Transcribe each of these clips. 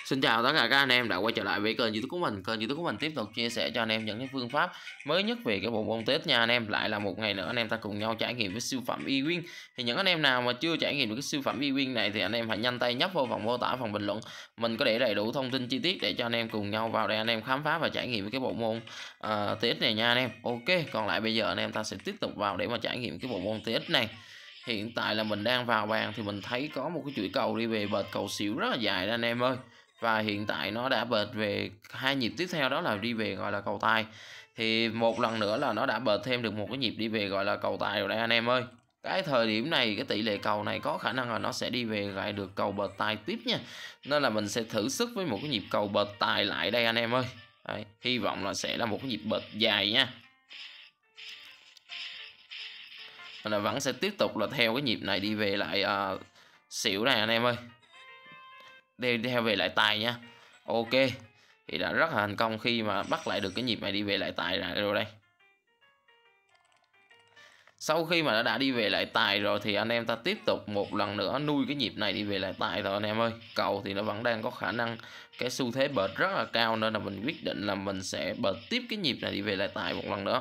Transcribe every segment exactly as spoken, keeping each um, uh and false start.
Xin chào tất cả các anh em đã quay trở lại với kênh YouTube của mình. Kênh YouTube của mình tiếp tục chia sẻ cho anh em những cái phương pháp mới nhất về cái bộ môn Tết nha anh em. Lại là một ngày nữa anh em ta cùng nhau trải nghiệm với siêu phẩm eWin. Thì những anh em nào mà chưa trải nghiệm được cái siêu phẩm eWin này thì anh em hãy nhanh tay nhấp vào phần mô tả, phần bình luận. Mình có để đầy đủ thông tin chi tiết để cho anh em cùng nhau vào đây anh em khám phá và trải nghiệm cái bộ môn uh, Tết này nha anh em. Ok, còn lại bây giờ anh em ta sẽ tiếp tục vào để mà trải nghiệm cái bộ môn Tết này. Hiện tại là mình đang vào bàn thì mình thấy có một cái chuỗi cầu đi về bệt cầu xỉu rất là dài đó anh em ơi. Và hiện tại nó đã bệt về hai nhịp tiếp theo, đó là đi về gọi là cầu tài. Thì một lần nữa là nó đã bệt thêm được một cái nhịp đi về gọi là cầu tài rồi đây anh em ơi. Cái thời điểm này cái tỷ lệ cầu này có khả năng là nó sẽ đi về lại được cầu bệt tài tiếp nha. Nên là mình sẽ thử sức với một cái nhịp cầu bệt tài lại đây anh em ơi. Đấy, hy vọng là sẽ là một cái nhịp bệt dài nha. Mình là vẫn sẽ tiếp tục là theo cái nhịp này đi về lại uh, xỉu này anh em ơi. Đi theo về lại tài nha. Ok, thì đã rất là thành công khi mà bắt lại được cái nhịp này đi về lại tài rồi đây. Sau khi mà nó đã đi về lại tài rồi thì anh em ta tiếp tục một lần nữa nuôi cái nhịp này đi về lại tài thôi anh em ơi. Cầu thì nó vẫn đang có khả năng cái xu thế bệt rất là cao, nên là mình quyết định là mình sẽ bệt tiếp cái nhịp này đi về lại tài một lần nữa.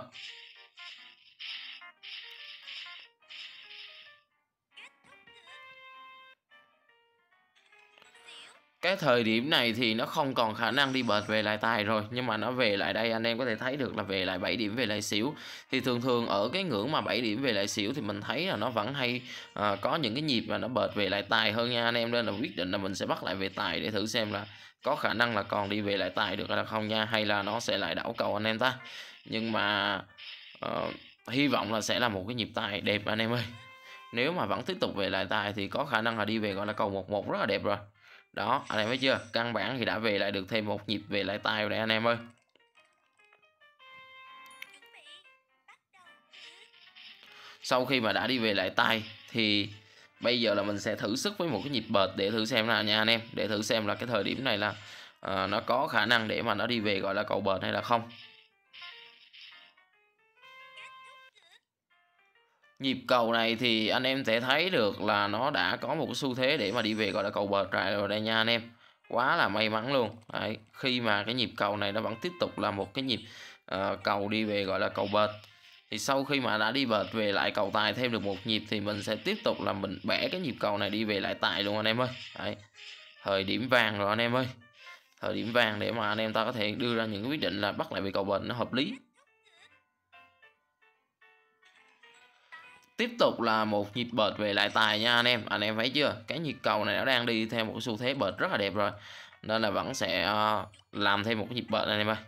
Cái thời điểm này thì nó không còn khả năng đi bệt về lại tài rồi, nhưng mà nó về lại đây anh em có thể thấy được là về lại bảy điểm về lại xỉu. Thì thường thường ở cái ngưỡng mà bảy điểm về lại xỉu thì mình thấy là nó vẫn hay à, có những cái nhịp mà nó bệt về lại tài hơn nha anh em, nên là quyết định là mình sẽ bắt lại về tài để thử xem là có khả năng là còn đi về lại tài được hay là không nha, hay là nó sẽ lại đảo cầu anh em ta. Nhưng mà uh, hy vọng là sẽ là một cái nhịp tài đẹp anh em ơi. Nếu mà vẫn tiếp tục về lại tài thì có khả năng là đi về gọi là cầu một một rất là đẹp rồi. Đó, anh em thấy chưa? Căn bản thì đã về lại được thêm một nhịp về lại tài rồi đây anh em ơi. Sau khi mà đã đi về lại tài thì bây giờ là mình sẽ thử sức với một cái nhịp bệt để thử xem là nha anh em, để thử xem là cái thời điểm này là uh, nó có khả năng để mà nó đi về gọi là cầu bệt hay là không. Nhịp cầu này thì anh em sẽ thấy được là nó đã có một cái xu thế để mà đi về gọi là cầu bệt rồi đây nha anh em. Quá là may mắn luôn. Đấy, khi mà cái nhịp cầu này nó vẫn tiếp tục là một cái nhịp uh, cầu đi về gọi là cầu bệt. Thì sau khi mà đã đi bệt về lại cầu tài thêm được một nhịp thì mình sẽ tiếp tục là mình bẻ cái nhịp cầu này đi về lại tài luôn anh em ơi. Đấy, thời điểm vàng rồi anh em ơi. Thời điểm vàng để mà anh em ta có thể đưa ra những cái quyết định là bắt lại về cầu bệt nó hợp lý. Tiếp tục là một nhịp bệt về lại tài nha anh em. Anh em thấy chưa? Cái nhịp cầu này nó đang đi theo một xu thế bệt rất là đẹp rồi. Nên là vẫn sẽ làm thêm một cái nhịp bệt anh em ơi.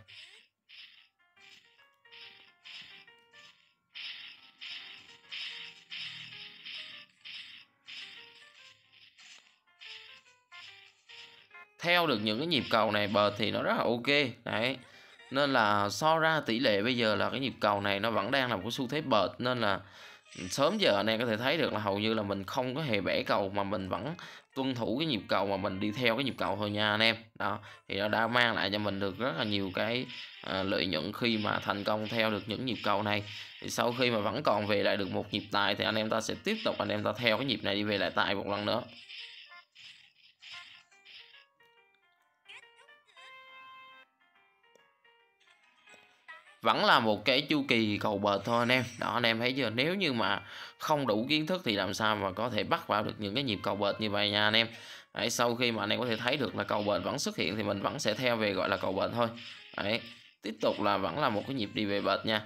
Theo được những cái nhịp cầu này bệt thì nó rất là ok. Đấy, nên là so ra tỷ lệ bây giờ là cái nhịp cầu này nó vẫn đang là một cái xu thế bệt, nên là sớm giờ anh em có thể thấy được là hầu như là mình không có hề bẻ cầu mà mình vẫn tuân thủ cái nhịp cầu mà mình đi theo cái nhịp cầu thôi nha anh em. Đó, thì nó đã mang lại cho mình được rất là nhiều cái à, lợi nhuận khi mà thành công theo được những nhịp cầu này. Thì sau khi mà vẫn còn về lại được một nhịp tài thì anh em ta sẽ tiếp tục anh em ta theo cái nhịp này đi về lại tài một lần nữa. Vẫn là một cái chu kỳ cầu bệt thôi anh em. Đó, anh em thấy chưa? Nếu như mà không đủ kiến thức thì làm sao mà có thể bắt vào được những cái nhịp cầu bệt như vậy nha anh em. Đấy, sau khi mà anh em có thể thấy được là cầu bệt vẫn xuất hiện thì mình vẫn sẽ theo về gọi là cầu bệt thôi. Đấy, tiếp tục là vẫn là một cái nhịp đi về bệt nha.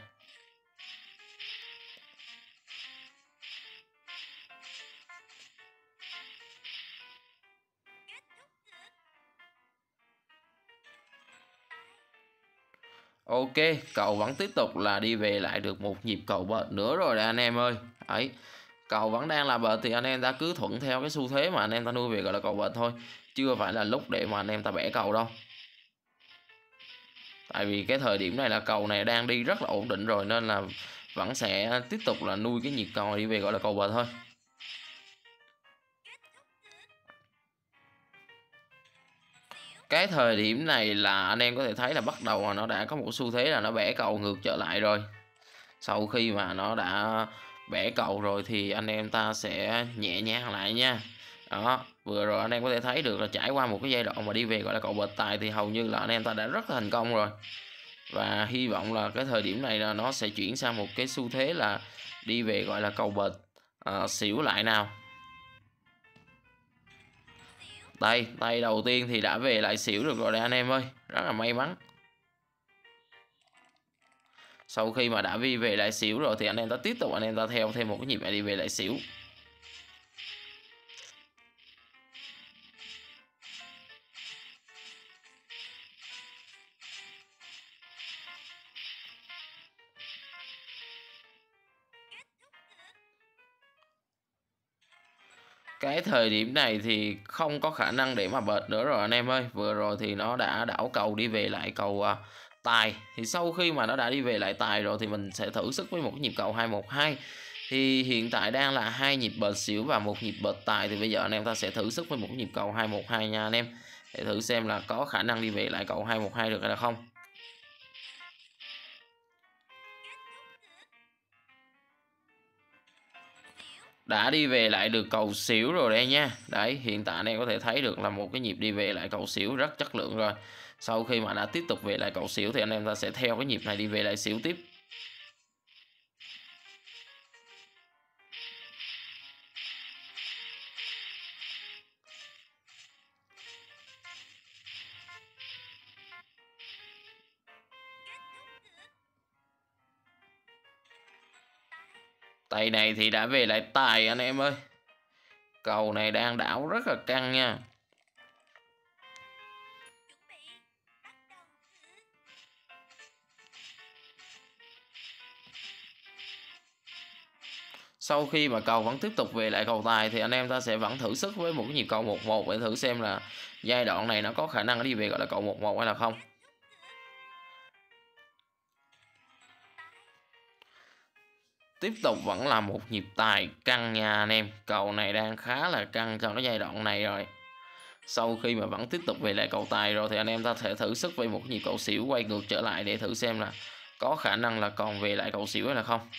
Ok, cầu vẫn tiếp tục là đi về lại được một nhịp cầu bệt nữa rồi đây anh em ơi. Đấy, cầu vẫn đang là bệt thì anh em ta cứ thuận theo cái xu thế mà anh em ta nuôi về gọi là cầu bệt thôi. Chưa phải là lúc để mà anh em ta bẻ cầu đâu. Tại vì cái thời điểm này là cầu này đang đi rất là ổn định rồi, nên là vẫn sẽ tiếp tục là nuôi cái nhịp cầu đi về gọi là cầu bệt thôi. Cái thời điểm này là anh em có thể thấy là bắt đầu là nó đã có một xu thế là nó bẻ cầu ngược trở lại rồi. Sau khi mà nó đã bẻ cầu rồi thì anh em ta sẽ nhẹ nhàng lại nha. Đó, vừa rồi anh em có thể thấy được là trải qua một cái giai đoạn mà đi về gọi là cầu bệt tài thì hầu như là anh em ta đã rất là thành công rồi. Và hy vọng là cái thời điểm này là nó sẽ chuyển sang một cái xu thế là đi về gọi là cầu bệt à, xỉu lại nào. Đây, tay đầu tiên thì đã về lại xỉu được rồi đây anh em ơi, rất là may mắn. Sau khi mà đã đi về lại xỉu rồi thì anh em ta tiếp tục anh em ta theo thêm một cái nhịp này đi về lại xỉu. Cái thời điểm này thì không có khả năng để mà bệt nữa rồi anh em ơi. Vừa rồi thì nó đã đảo cầu đi về lại cầu uh, tài. Thì sau khi mà nó đã đi về lại tài rồi thì mình sẽ thử sức với một cái nhịp cầu hai một hai. Thì hiện tại đang là hai nhịp bệt xỉu và một nhịp bệt tài. Thì bây giờ anh em ta sẽ thử sức với một cái nhịp cầu hai một hai nha anh em. Để thử xem là có khả năng đi về lại cầu hai một hai được hay là không. Đã đi về lại được cầu xỉu rồi đây nha. Đấy, hiện tại anh em có thể thấy được là một cái nhịp đi về lại cầu xỉu rất chất lượng rồi. Sau khi mà đã tiếp tục về lại cầu xỉu thì anh em ta sẽ theo cái nhịp này đi về lại xỉu tiếp. Tay này thì đã về lại tài anh em ơi. Cầu này đang đảo rất là căng nha. Sau khi mà cầu vẫn tiếp tục về lại cầu tài thì anh em ta sẽ vẫn thử sức với một cái nhịp cầu một một để thử xem là giai đoạn này nó có khả năng đi về gọi là cầu một một hay là không. Tiếp tục vẫn là một nhịp tài căng nha anh em. Cầu này đang khá là căng trong cái giai đoạn này rồi. Sau khi mà vẫn tiếp tục về lại cầu tài rồi thì anh em ta sẽ thử sức với một nhịp cầu xỉu quay ngược trở lại để thử xem là có khả năng là còn về lại cầu xỉu hay là không.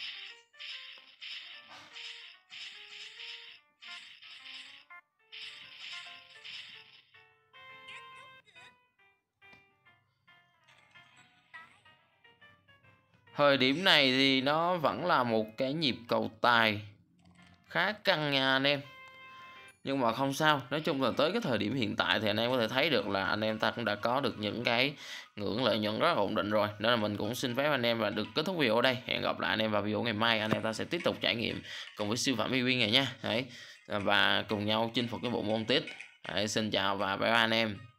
Thời điểm này thì nó vẫn là một cái nhịp cầu tài khá căng nha anh em. Nhưng mà không sao, nói chung là tới cái thời điểm hiện tại thì anh em có thể thấy được là anh em ta cũng đã có được những cái ngưỡng lợi nhuận rất là ổn định rồi. Nên là mình cũng xin phép anh em là được kết thúc video ở đây. Hẹn gặp lại anh em vào video ngày mai, anh em ta sẽ tiếp tục trải nghiệm cùng với siêu phẩm Ewin này nha. Đấy. Và cùng nhau chinh phục cái bộ môn tít. Đấy, xin chào và bye bye anh em.